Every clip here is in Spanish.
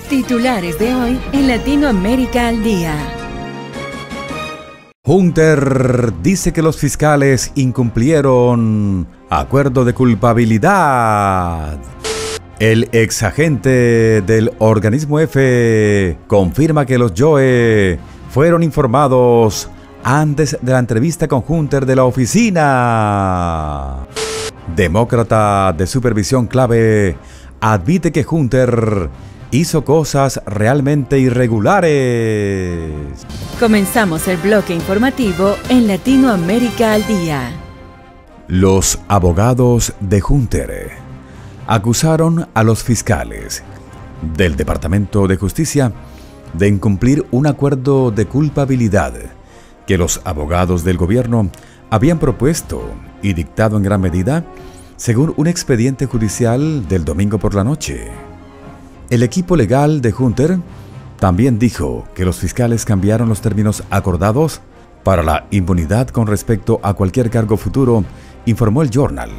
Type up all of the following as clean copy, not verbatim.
Titulares de hoy en Latinoamérica al Día. Hunter dice que los fiscales incumplieron acuerdo de culpabilidad. El exagente del organismo F confirma que los Joe fueron informados antes de la entrevista con Hunter de la oficina. Demócrata de supervisión clave admite que Hunter hizo cosas realmente irregulares. Comenzamos el bloque informativo en Latinoamérica al Día. Los abogados de Hunter acusaron a los fiscales del Departamento de Justicia de incumplir un acuerdo de culpabilidad que los abogados del gobierno habían propuesto y dictado en gran medida según un expediente judicial del domingo por la noche. El equipo legal de Hunter también dijo que los fiscales cambiaron los términos acordados para la inmunidad con respecto a cualquier cargo futuro, informó el Journal.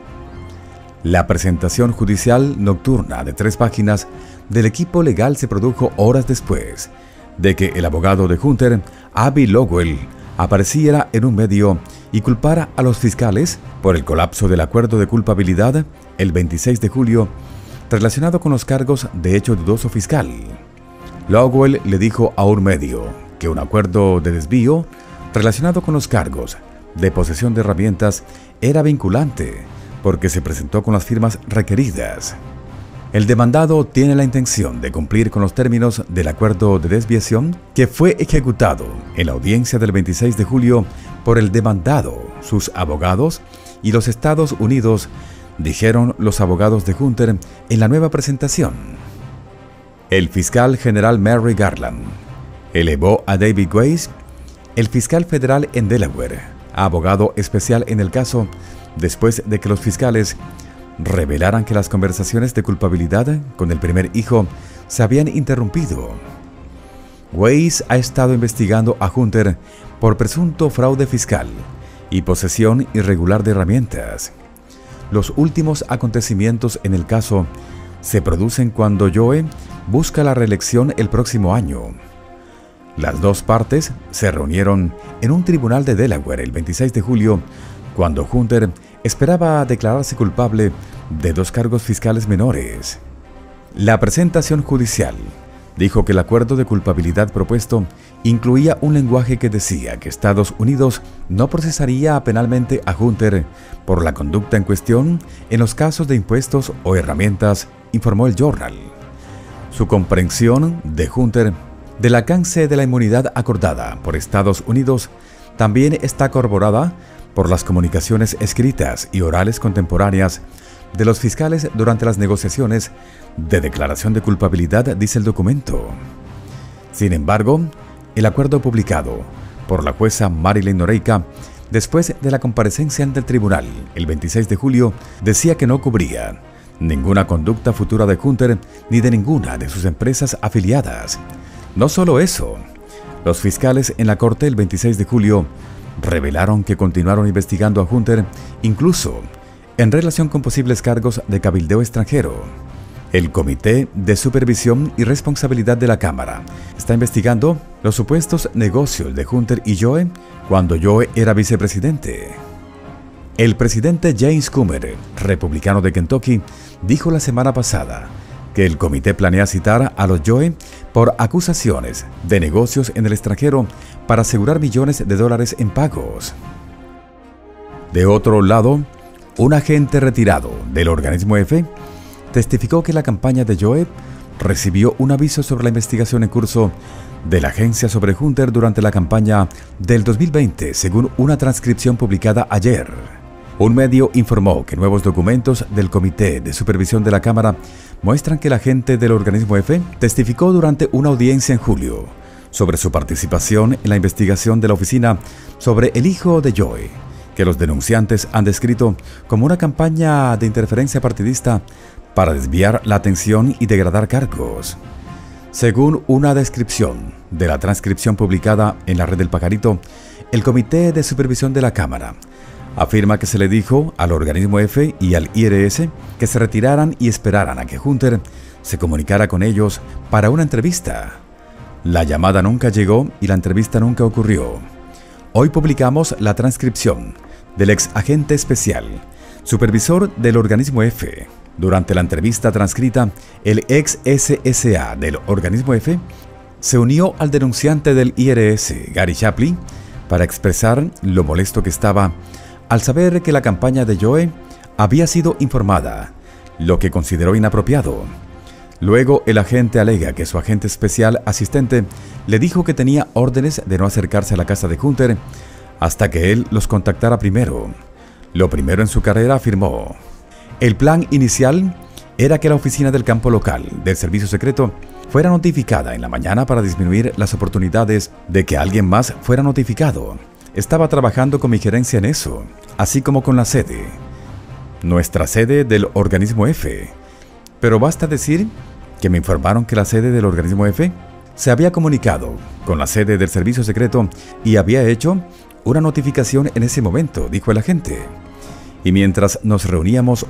La presentación judicial nocturna de 3 páginas del equipo legal se produjo horas después de que el abogado de Hunter, Abby Lowell, apareciera en un medio y culpara a los fiscales por el colapso del acuerdo de culpabilidad el 26 de julio relacionado con los cargos de hecho dudoso fiscal. Lowell le dijo a un medio que un acuerdo de desvío relacionado con los cargos de posesión de herramientas era vinculante porque se presentó con las firmas requeridas. El demandado tiene la intención de cumplir con los términos del acuerdo de desviación que fue ejecutado en la audiencia del 26 de julio por el demandado, sus abogados y los Estados Unidos, dijeron los abogados de Hunter en la nueva presentación. El fiscal general Merrick Garland elevó a David Weiss, el fiscal federal en Delaware, a abogado especial en el caso, después de que los fiscales revelaran que las conversaciones de culpabilidad con el primer hijo se habían interrumpido. Weiss ha estado investigando a Hunter por presunto fraude fiscal y posesión irregular de herramientas. Los últimos acontecimientos en el caso se producen cuando Joe busca la reelección el próximo año. Las dos partes se reunieron en un tribunal de Delaware el 26 de julio, cuando Hunter esperaba declararse culpable de 2 cargos fiscales menores. La presentación judicial dijo que el acuerdo de culpabilidad propuesto incluía un lenguaje que decía que Estados Unidos no procesaría penalmente a Hunter por la conducta en cuestión en los casos de impuestos o herramientas, informó el Journal. Su comprensión de Hunter del alcance de la inmunidad acordada por Estados Unidos también está corroborada por las comunicaciones escritas y orales contemporáneas de los fiscales durante las negociaciones de declaración de culpabilidad, dice el documento. Sin embargo, el acuerdo publicado por la jueza Marilyn Noreika después de la comparecencia ante el tribunal el 26 de julio decía que no cubría ninguna conducta futura de Hunter ni de ninguna de sus empresas afiliadas. No solo eso, los fiscales en la corte el 26 de julio revelaron que continuaron investigando a Hunter incluso en relación con posibles cargos de cabildeo extranjero. El Comité de Supervisión y Responsabilidad de la Cámara está investigando los supuestos negocios de Hunter y Joe cuando Joe era vicepresidente. El presidente James Comer, republicano de Kentucky, dijo la semana pasada que el comité planea citar a los Joe por acusaciones de negocios en el extranjero para asegurar millones de dólares en pagos. De otro lado, un agente retirado del organismo F testificó que la campaña de Joe recibió un aviso sobre la investigación en curso de la agencia sobre Hunter durante la campaña del 2020, según una transcripción publicada ayer. Un medio informó que nuevos documentos del Comité de Supervisión de la Cámara muestran que el agente del organismo F testificó durante una audiencia en julio sobre su participación en la investigación de la oficina sobre el hijo de Joe, que los denunciantes han descrito como una campaña de interferencia partidista para desviar la atención y degradar cargos. Según una descripción de la transcripción publicada en la red del Pajarito, el Comité de Supervisión de la Cámara afirma que se le dijo al organismo F y al IRS que se retiraran y esperaran a que Hunter se comunicara con ellos para una entrevista. La llamada nunca llegó y la entrevista nunca ocurrió. Hoy publicamos la transcripción del ex agente especial, supervisor del organismo F. Durante la entrevista transcrita, el ex SSA del organismo F se unió al denunciante del IRS, Gary Shapley, para expresar lo molesto que estaba al saber que la campaña de Joe había sido informada, lo que consideró inapropiado. Luego el agente alega que su agente especial asistente le dijo que tenía órdenes de no acercarse a la casa de Hunter hasta que él los contactara primero. Lo primero en su carrera, afirmó. El plan inicial era que la oficina del campo local del servicio secreto fuera notificada en la mañana para disminuir las oportunidades de que alguien más fuera notificado. Estaba trabajando con mi gerencia en eso, así como con la sede, nuestra sede del organismo F. Pero basta decir que me informaron que la sede del organismo F se había comunicado con la sede del servicio secreto y había hecho una notificación en ese momento, dijo el agente. Y mientras nos reuníamos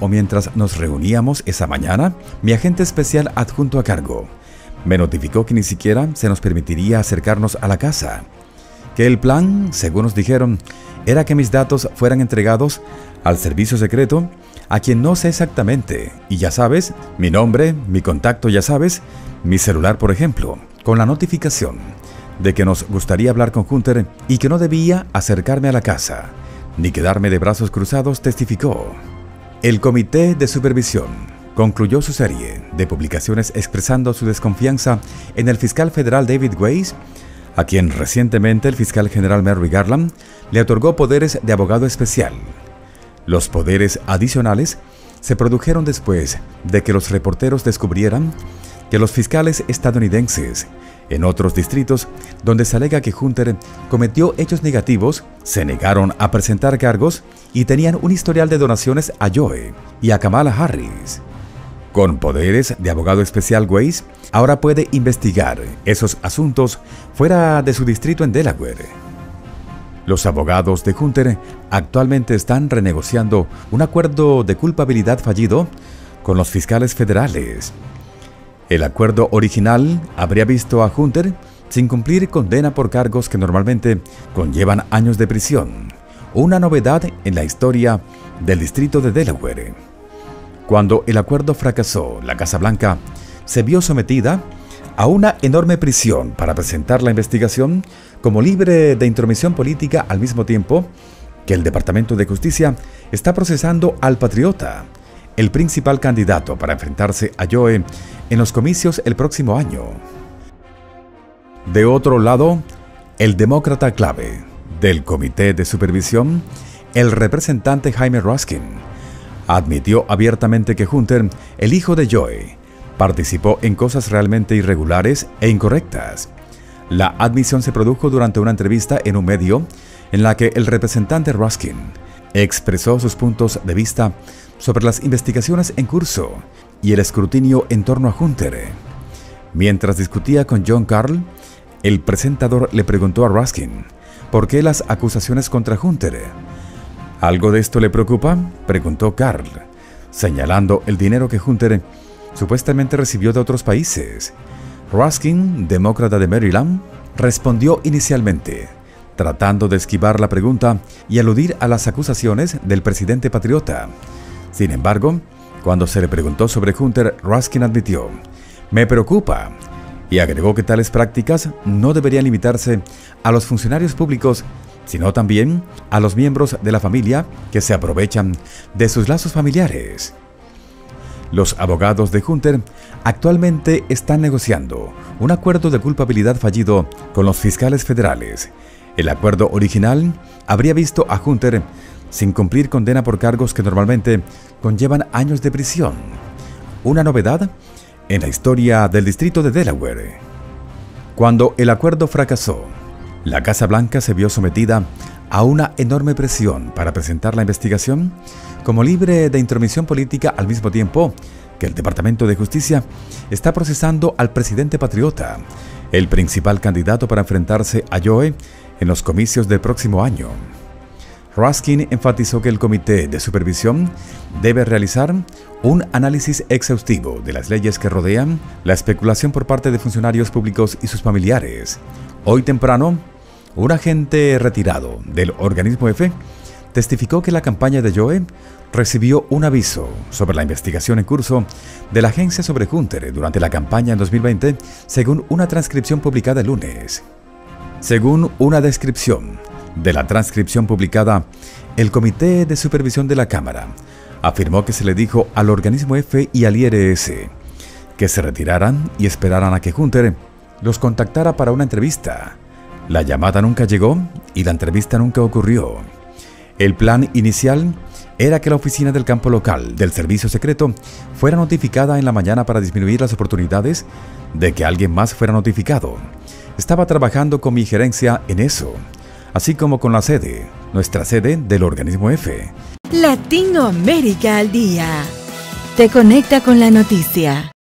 esa mañana, mi agente especial adjunto a cargo me notificó que ni siquiera se nos permitiría acercarnos a la casa, que el plan, según nos dijeron, era que mis datos fueran entregados al servicio secreto, a quien no sé exactamente, y ya sabes, mi nombre, mi contacto, ya sabes, mi celular, por ejemplo, con la notificación de que nos gustaría hablar con Hunter y que no debía acercarme a la casa, ni quedarme de brazos cruzados, testificó. El Comité de Supervisión concluyó su serie de publicaciones expresando su desconfianza en el fiscal federal David Weiss, a quien recientemente el fiscal general Merrick Garland le otorgó poderes de abogado especial. Los poderes adicionales se produjeron después de que los reporteros descubrieran que los fiscales estadounidenses en otros distritos donde se alega que Hunter cometió hechos negativos se negaron a presentar cargos y tenían un historial de donaciones a Joe y a Kamala Harris. Con poderes de abogado especial, Weiss ahora puede investigar esos asuntos fuera de su distrito en Delaware. Los abogados de Hunter actualmente están renegociando un acuerdo de culpabilidad fallido con los fiscales federales. El acuerdo original habría visto a Hunter sin cumplir condena por cargos que normalmente conllevan años de prisión, una novedad en la historia del distrito de Delaware. Cuando el acuerdo fracasó, la Casa Blanca se vio sometida a una enorme prisión para presentar la investigación como libre de intromisión política, al mismo tiempo que el Departamento de Justicia está procesando al patriota, el principal candidato para enfrentarse a Joe en los comicios el próximo año. De otro lado, el demócrata clave del Comité de Supervisión, el representante Jaime Raskin, admitió abiertamente que Hunter, el hijo de Joe, participó en cosas realmente irregulares e incorrectas. La admisión se produjo durante una entrevista en un medio en la que el representante Raskin expresó sus puntos de vista sobre las investigaciones en curso y el escrutinio en torno a Hunter. Mientras discutía con Jon Karl, el presentador le preguntó a Raskin por qué las acusaciones contra Hunter. ¿Algo de esto le preocupa?, preguntó Karl, señalando el dinero que Hunter supuestamente recibió de otros países. Raskin, demócrata de Maryland, respondió inicialmente, tratando de esquivar la pregunta y aludir a las acusaciones del presidente patriota. Sin embargo, cuando se le preguntó sobre Hunter, Raskin admitió: «Me preocupa», y agregó que tales prácticas no deberían limitarse a los funcionarios públicos, sino también a los miembros de la familia que se aprovechan de sus lazos familiares. Los abogados de Hunter actualmente están negociando un acuerdo de culpabilidad fallido con los fiscales federales. El acuerdo original habría visto a Hunter sin cumplir condena por cargos que normalmente conllevan años de prisión, una novedad en la historia del distrito de Delaware. Cuando el acuerdo fracasó, la Casa Blanca se vio sometida a una enorme presión para presentar la investigación como libre de intromisión política, al mismo tiempo que el Departamento de Justicia está procesando al presidente patriota, el principal candidato para enfrentarse a Joe en los comicios del próximo año. Raskin enfatizó que el Comité de Supervisión debe realizar un análisis exhaustivo de las leyes que rodean la especulación por parte de funcionarios públicos y sus familiares. Hoy temprano, un agente retirado del organismo F testificó que la campaña de Joe recibió un aviso sobre la investigación en curso de la agencia sobre Hunter durante la campaña en 2020, según una transcripción publicada el lunes. Según una descripción de la transcripción publicada, el Comité de Supervisión de la Cámara afirmó que se le dijo al organismo F y al IRS que se retiraran y esperaran a que Hunter los contactara para una entrevista. La llamada nunca llegó y la entrevista nunca ocurrió. El plan inicial era que la oficina del campo local del servicio secreto fuera notificada en la mañana para disminuir las oportunidades de que alguien más fuera notificado. Estaba trabajando con mi gerencia en eso, así como con la sede, nuestra sede del organismo F. Latinoamérica al día. Te conecta con la noticia.